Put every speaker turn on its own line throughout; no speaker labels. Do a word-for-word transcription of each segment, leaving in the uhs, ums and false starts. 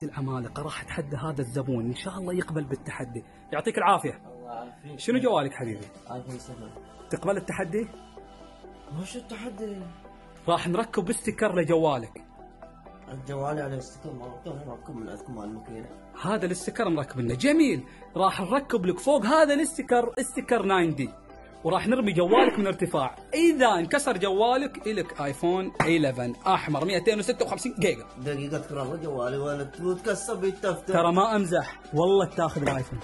العمالقه راح اتحدى هذا الزبون، ان شاء الله يقبل بالتحدي. يعطيك العافيه.
الله يعافيك.
شنو جوالك حبيبي؟
ايفون سبعة.
تقبل التحدي؟
وش التحدي؟
راح نركب استيكر لجوالك.
الجوال على استيكر مركب مركب من عندكم مال الماكينه.
هذا الاستيكر مركب لنا، جميل. راح نركب لك فوق هذا الاستيكر استيكر تسعة دي، وراح نرمي جوالك من ارتفاع. اذا انكسر جوالك الك ايفون إحدى عشر احمر مئتين وستة وخمسين جيجا.
دقيقة تكرر جوالي ولا تكسر بيتفتح.
ترى ما امزح والله تاخذ الايفون.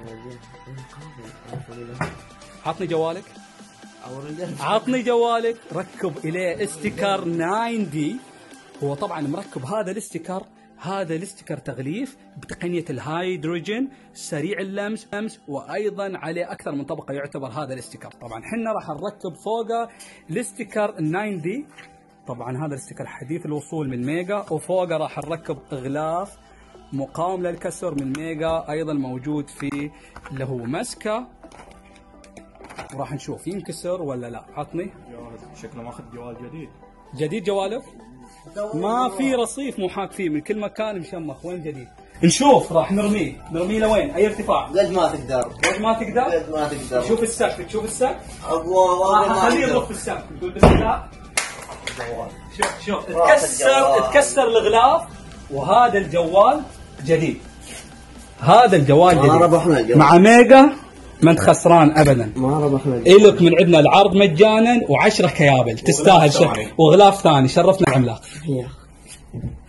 عطني جوالك. عطني جوالك. ركب اليه استيكر تسعة دي. هو طبعا مركب هذا الاستيكر، هذا الاستيكر تغليف بتقنية الهيدروجين سريع اللمس أمس، وأيضا عليه أكثر من طبقة يعتبر هذا الاستيكر. طبعا حنا راح نركب فوقه الاستيكر تسعة دي، طبعا هذا الاستيكر حديث الوصول من ميجا، وفوقه راح نركب غلاف مقاوم للكسر من ميجا أيضا موجود في اللي هو مسكة، وراح نشوف ينكسر ولا لا. عطني
شكله ماخذ جوال جديد.
جديد جوالك؟ ما في رصيف محاك فيه، من كل مكان مشمخ. وين جديد؟ نشوف. راح نرميه. نرميه لوين؟ اي ارتفاع؟
قد ما تقدر.
قد ما تقدر؟
قد ما تقدر.
شوف السقف. تشوف السقف؟
اقوى.
راح اخليه يضرب في السقف. تقول بسم الله. شوف شوف تكسر تكسر الغلاف، وهذا الجوال جديد. هذا الجوال جديد.
ما ربحنا الجوال.
مع ميجا ما انت خسران ابدا.
ما ربحنا الجوال.
الك من عندنا العرض مجانا وعشرة كيابل تستاهل شيء، وغلاف ثاني. شرفنا العملاق.